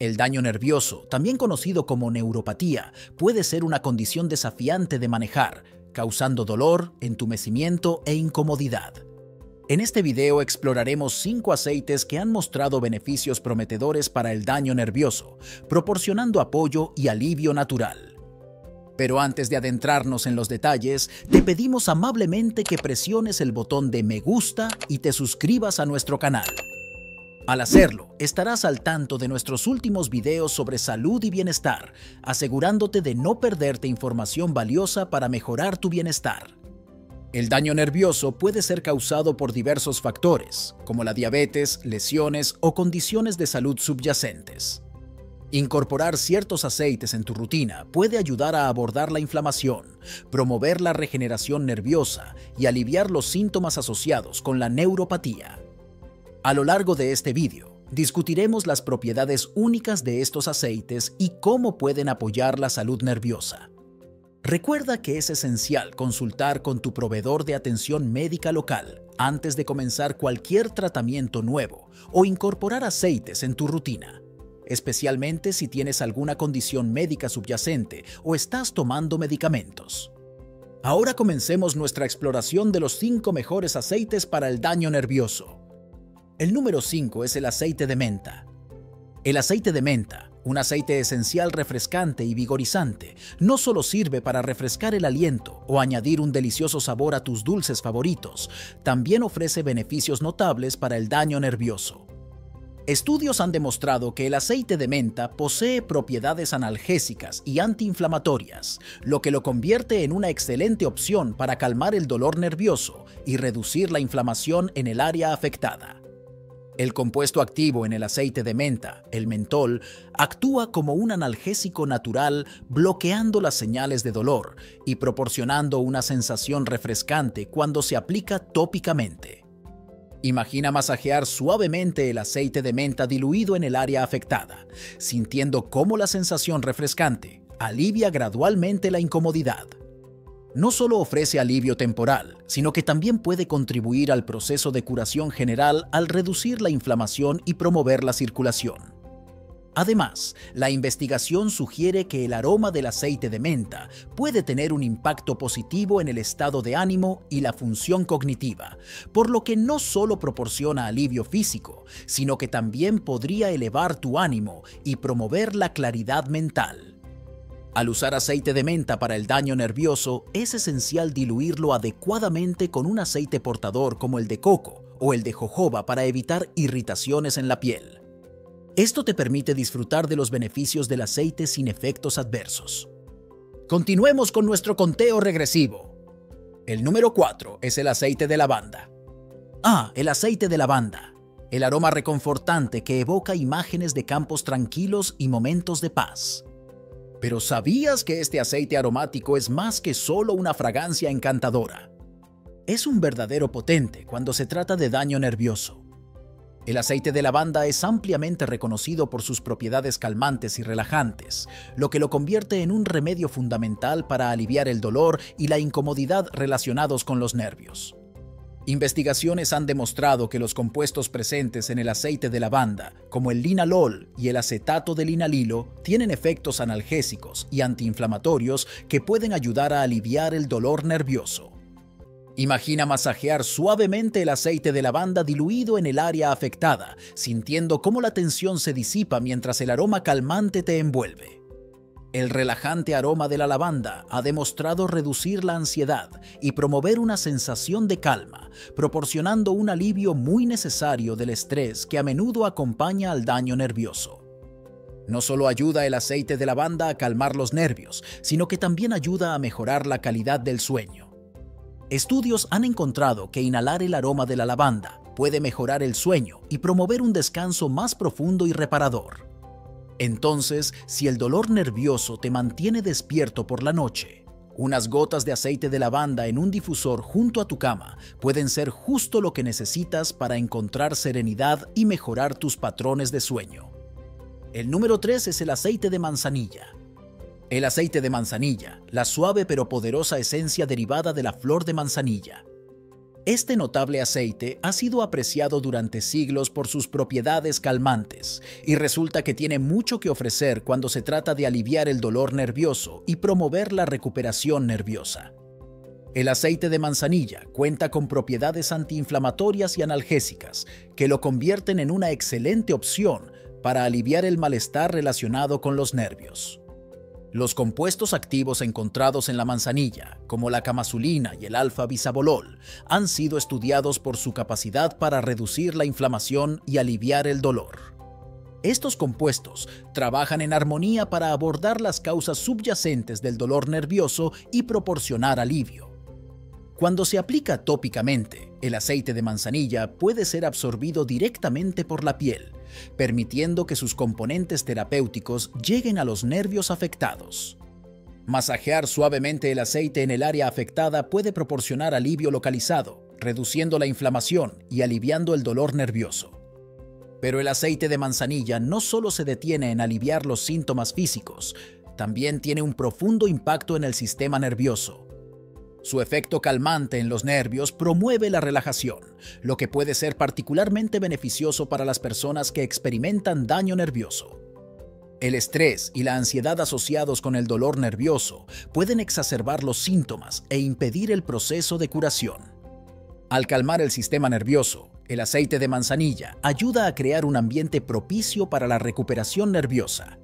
El daño nervioso, también conocido como neuropatía, puede ser una condición desafiante de manejar, causando dolor, entumecimiento e incomodidad. En este video exploraremos 5 aceites que han mostrado beneficios prometedores para el daño nervioso, proporcionando apoyo y alivio natural. Pero antes de adentrarnos en los detalles, te pedimos amablemente que presiones el botón de me gusta y te suscribas a nuestro canal. Al hacerlo, estarás al tanto de nuestros últimos videos sobre salud y bienestar, asegurándote de no perderte información valiosa para mejorar tu bienestar. El daño nervioso puede ser causado por diversos factores, como la diabetes, lesiones o condiciones de salud subyacentes. Incorporar ciertos aceites en tu rutina puede ayudar a abordar la inflamación, promover la regeneración nerviosa y aliviar los síntomas asociados con la neuropatía. A lo largo de este video, discutiremos las propiedades únicas de estos aceites y cómo pueden apoyar la salud nerviosa. Recuerda que es esencial consultar con tu proveedor de atención médica local antes de comenzar cualquier tratamiento nuevo o incorporar aceites en tu rutina, especialmente si tienes alguna condición médica subyacente o estás tomando medicamentos. Ahora comencemos nuestra exploración de los 5 mejores aceites para el daño nervioso. El número 5 es el aceite de menta. El aceite de menta, un aceite esencial refrescante y vigorizante, no solo sirve para refrescar el aliento o añadir un delicioso sabor a tus dulces favoritos, también ofrece beneficios notables para el daño nervioso. Estudios han demostrado que el aceite de menta posee propiedades analgésicas y antiinflamatorias, lo que lo convierte en una excelente opción para calmar el dolor nervioso y reducir la inflamación en el área afectada. El compuesto activo en el aceite de menta, el mentol, actúa como un analgésico natural, bloqueando las señales de dolor y proporcionando una sensación refrescante cuando se aplica tópicamente. Imagina masajear suavemente el aceite de menta diluido en el área afectada, sintiendo cómo la sensación refrescante alivia gradualmente la incomodidad. No solo ofrece alivio temporal, sino que también puede contribuir al proceso de curación general al reducir la inflamación y promover la circulación. Además, la investigación sugiere que el aroma del aceite de menta puede tener un impacto positivo en el estado de ánimo y la función cognitiva, por lo que no solo proporciona alivio físico, sino que también podría elevar tu ánimo y promover la claridad mental. Al usar aceite de menta para el daño nervioso, es esencial diluirlo adecuadamente con un aceite portador como el de coco o el de jojoba para evitar irritaciones en la piel. Esto te permite disfrutar de los beneficios del aceite sin efectos adversos. Continuemos con nuestro conteo regresivo. El número 4 es el aceite de lavanda. El aceite de lavanda. El aroma reconfortante que evoca imágenes de campos tranquilos y momentos de paz. Pero ¿sabías que este aceite aromático es más que solo una fragancia encantadora? Es un verdadero potente cuando se trata de daño nervioso. El aceite de lavanda es ampliamente reconocido por sus propiedades calmantes y relajantes, lo que lo convierte en un remedio fundamental para aliviar el dolor y la incomodidad relacionados con los nervios. Investigaciones han demostrado que los compuestos presentes en el aceite de lavanda, como el linalol y el acetato de linalilo, tienen efectos analgésicos y antiinflamatorios que pueden ayudar a aliviar el dolor nervioso. Imagina masajear suavemente el aceite de lavanda diluido en el área afectada, sintiendo cómo la tensión se disipa mientras el aroma calmante te envuelve. El relajante aroma de la lavanda ha demostrado reducir la ansiedad y promover una sensación de calma, proporcionando un alivio muy necesario del estrés que a menudo acompaña al daño nervioso. No solo ayuda el aceite de lavanda a calmar los nervios, sino que también ayuda a mejorar la calidad del sueño. Estudios han encontrado que inhalar el aroma de la lavanda puede mejorar el sueño y promover un descanso más profundo y reparador. Entonces, si el dolor nervioso te mantiene despierto por la noche, unas gotas de aceite de lavanda en un difusor junto a tu cama pueden ser justo lo que necesitas para encontrar serenidad y mejorar tus patrones de sueño. El número 3 es el aceite de manzanilla. El aceite de manzanilla, la suave pero poderosa esencia derivada de la flor de manzanilla. Este notable aceite ha sido apreciado durante siglos por sus propiedades calmantes y resulta que tiene mucho que ofrecer cuando se trata de aliviar el dolor nervioso y promover la recuperación nerviosa. El aceite de manzanilla cuenta con propiedades antiinflamatorias y analgésicas que lo convierten en una excelente opción para aliviar el malestar relacionado con los nervios. Los compuestos activos encontrados en la manzanilla, como la camasulina y el alfa-bisabolol, han sido estudiados por su capacidad para reducir la inflamación y aliviar el dolor. Estos compuestos trabajan en armonía para abordar las causas subyacentes del dolor nervioso y proporcionar alivio. Cuando se aplica tópicamente, el aceite de manzanilla puede ser absorbido directamente por la piel, permitiendo que sus componentes terapéuticos lleguen a los nervios afectados. Masajear suavemente el aceite en el área afectada puede proporcionar alivio localizado, reduciendo la inflamación y aliviando el dolor nervioso. Pero el aceite de manzanilla no solo se detiene en aliviar los síntomas físicos, también tiene un profundo impacto en el sistema nervioso. Su efecto calmante en los nervios promueve la relajación, lo que puede ser particularmente beneficioso para las personas que experimentan daño nervioso. El estrés y la ansiedad asociados con el dolor nervioso pueden exacerbar los síntomas e impedir el proceso de curación. Al calmar el sistema nervioso, el aceite de manzanilla ayuda a crear un ambiente propicio para la recuperación nerviosa.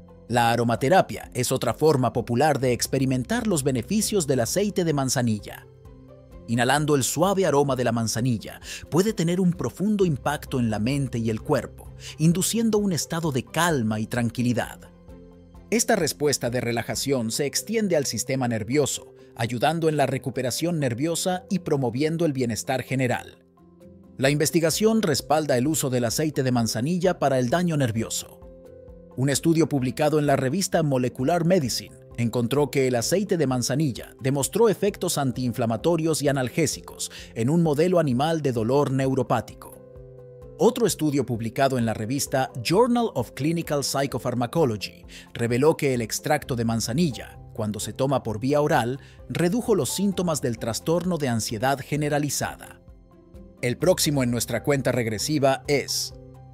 La aromaterapia es otra forma popular de experimentar los beneficios del aceite de manzanilla. Inhalando el suave aroma de la manzanilla puede tener un profundo impacto en la mente y el cuerpo, induciendo un estado de calma y tranquilidad. Esta respuesta de relajación se extiende al sistema nervioso, ayudando en la recuperación nerviosa y promoviendo el bienestar general. La investigación respalda el uso del aceite de manzanilla para el daño nervioso. Un estudio publicado en la revista Molecular Medicine encontró que el aceite de manzanilla demostró efectos antiinflamatorios y analgésicos en un modelo animal de dolor neuropático. Otro estudio publicado en la revista Journal of Clinical Psychopharmacology reveló que el extracto de manzanilla, cuando se toma por vía oral, redujo los síntomas del trastorno de ansiedad generalizada. El próximo en nuestra cuenta regresiva es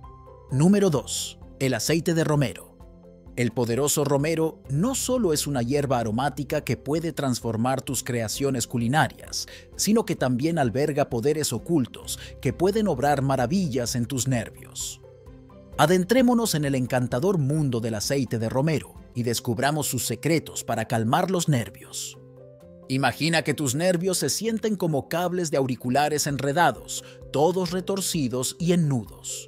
Número 2. El aceite de romero. El poderoso romero no solo es una hierba aromática que puede transformar tus creaciones culinarias, sino que también alberga poderes ocultos que pueden obrar maravillas en tus nervios. Adentrémonos en el encantador mundo del aceite de romero y descubramos sus secretos para calmar los nervios. Imagina que tus nervios se sienten como cables de auriculares enredados, todos retorcidos y en nudos.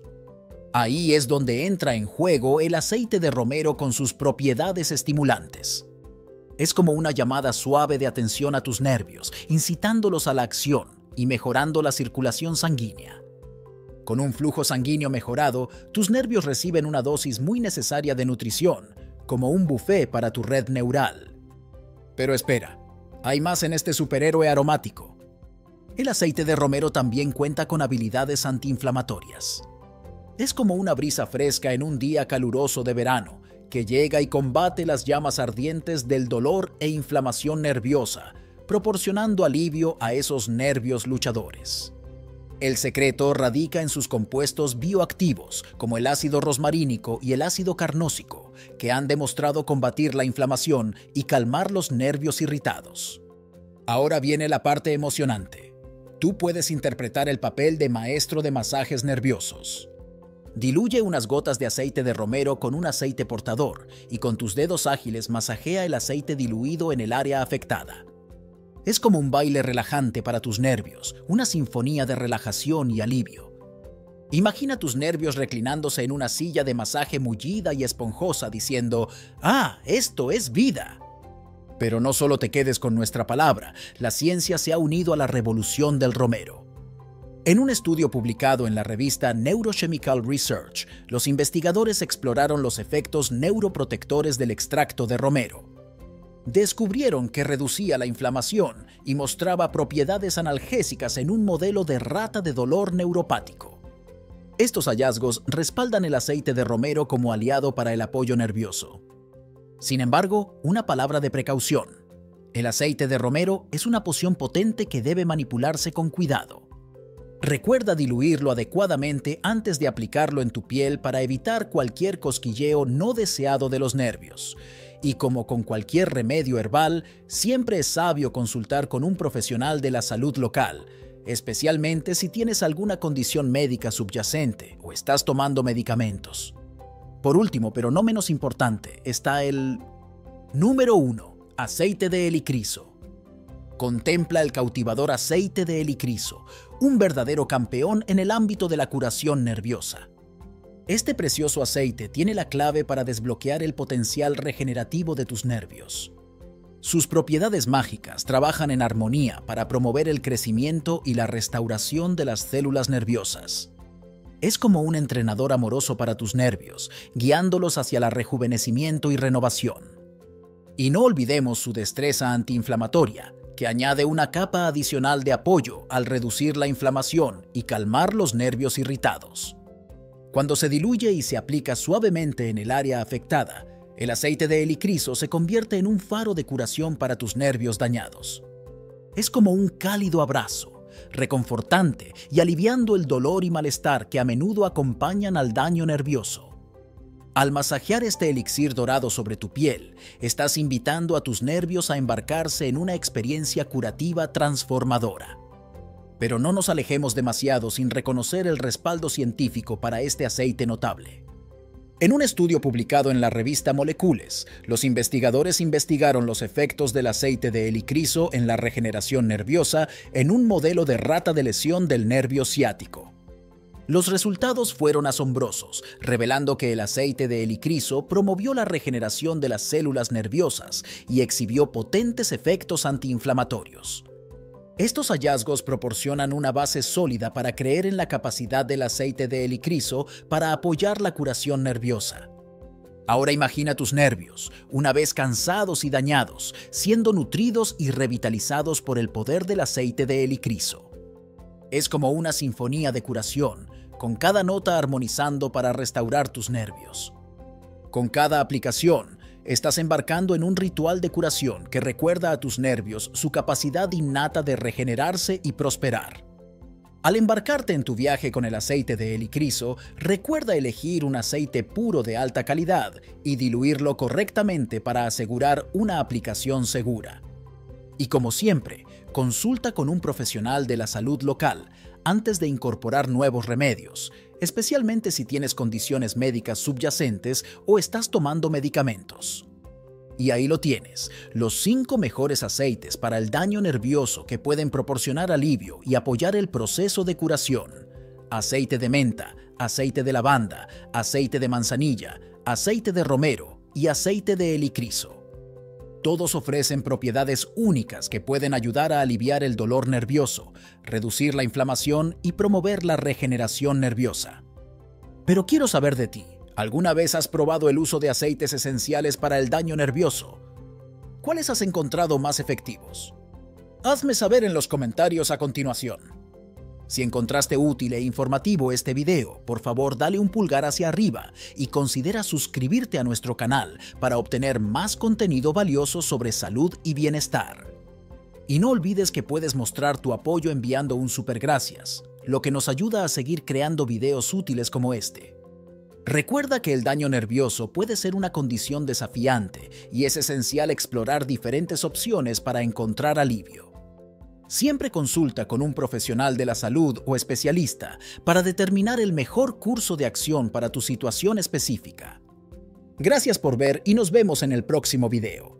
Ahí es donde entra en juego el aceite de romero con sus propiedades estimulantes. Es como una llamada suave de atención a tus nervios, incitándolos a la acción y mejorando la circulación sanguínea. Con un flujo sanguíneo mejorado, tus nervios reciben una dosis muy necesaria de nutrición, como un buffet para tu red neural. Pero espera, hay más en este superhéroe aromático. El aceite de romero también cuenta con habilidades antiinflamatorias. Es como una brisa fresca en un día caluroso de verano, que llega y combate las llamas ardientes del dolor e inflamación nerviosa, proporcionando alivio a esos nervios luchadores. El secreto radica en sus compuestos bioactivos, como el ácido rosmarínico y el ácido carnósico, que han demostrado combatir la inflamación y calmar los nervios irritados. Ahora viene la parte emocionante. Tú puedes interpretar el papel de maestro de masajes nerviosos. Diluye unas gotas de aceite de romero con un aceite portador y con tus dedos ágiles masajea el aceite diluido en el área afectada. Es como un baile relajante para tus nervios, una sinfonía de relajación y alivio. Imagina tus nervios reclinándose en una silla de masaje mullida y esponjosa diciendo, ¡ah, esto es vida! Pero no solo te quedes con nuestra palabra, la ciencia se ha unido a la revolución del romero. En un estudio publicado en la revista Neurochemical Research, los investigadores exploraron los efectos neuroprotectores del extracto de romero. Descubrieron que reducía la inflamación y mostraba propiedades analgésicas en un modelo de rata de dolor neuropático. Estos hallazgos respaldan el aceite de romero como aliado para el apoyo nervioso. Sin embargo, una palabra de precaución. El aceite de romero es una poción potente que debe manipularse con cuidado. Recuerda diluirlo adecuadamente antes de aplicarlo en tu piel para evitar cualquier cosquilleo no deseado de los nervios. Y como con cualquier remedio herbal, siempre es sabio consultar con un profesional de la salud local, especialmente si tienes alguna condición médica subyacente o estás tomando medicamentos. Por último, pero no menos importante, está el número 1, aceite de helicriso. Contempla el cautivador aceite de helicriso, un verdadero campeón en el ámbito de la curación nerviosa. Este precioso aceite tiene la clave para desbloquear el potencial regenerativo de tus nervios. Sus propiedades mágicas trabajan en armonía para promover el crecimiento y la restauración de las células nerviosas. Es como un entrenador amoroso para tus nervios, guiándolos hacia el rejuvenecimiento y renovación. Y no olvidemos su destreza antiinflamatoria, que añade una capa adicional de apoyo al reducir la inflamación y calmar los nervios irritados. Cuando se diluye y se aplica suavemente en el área afectada, el aceite de helicriso se convierte en un faro de curación para tus nervios dañados. Es como un cálido abrazo, reconfortante y aliviando el dolor y malestar que a menudo acompañan al daño nervioso. Al masajear este elixir dorado sobre tu piel, estás invitando a tus nervios a embarcarse en una experiencia curativa transformadora. Pero no nos alejemos demasiado sin reconocer el respaldo científico para este aceite notable. En un estudio publicado en la revista Molecules, los investigadores investigaron los efectos del aceite de helicriso en la regeneración nerviosa en un modelo de rata de lesión del nervio ciático. Los resultados fueron asombrosos, revelando que el aceite de helicriso promovió la regeneración de las células nerviosas y exhibió potentes efectos antiinflamatorios. Estos hallazgos proporcionan una base sólida para creer en la capacidad del aceite de helicriso para apoyar la curación nerviosa. Ahora imagina tus nervios, una vez cansados y dañados, siendo nutridos y revitalizados por el poder del aceite de helicriso. Es como una sinfonía de curación, con cada nota armonizando para restaurar tus nervios. Con cada aplicación, estás embarcando en un ritual de curación que recuerda a tus nervios su capacidad innata de regenerarse y prosperar. Al embarcarte en tu viaje con el aceite de helicriso, recuerda elegir un aceite puro de alta calidad y diluirlo correctamente para asegurar una aplicación segura. Y como siempre, consulta con un profesional de la salud local antes de incorporar nuevos remedios, especialmente si tienes condiciones médicas subyacentes o estás tomando medicamentos. Y ahí lo tienes, los 5 mejores aceites para el daño nervioso que pueden proporcionar alivio y apoyar el proceso de curación. Aceite de menta, aceite de lavanda, aceite de manzanilla, aceite de romero y aceite de helicriso. Todos ofrecen propiedades únicas que pueden ayudar a aliviar el dolor nervioso, reducir la inflamación y promover la regeneración nerviosa. Pero quiero saber de ti, ¿alguna vez has probado el uso de aceites esenciales para el daño nervioso? ¿Cuáles has encontrado más efectivos? Hazme saber en los comentarios a continuación. Si encontraste útil e informativo este video, por favor dale un pulgar hacia arriba y considera suscribirte a nuestro canal para obtener más contenido valioso sobre salud y bienestar. Y no olvides que puedes mostrar tu apoyo enviando un super gracias, lo que nos ayuda a seguir creando videos útiles como este. Recuerda que el daño nervioso puede ser una condición desafiante y es esencial explorar diferentes opciones para encontrar alivio. Siempre consulta con un profesional de la salud o especialista para determinar el mejor curso de acción para tu situación específica. Gracias por ver y nos vemos en el próximo video.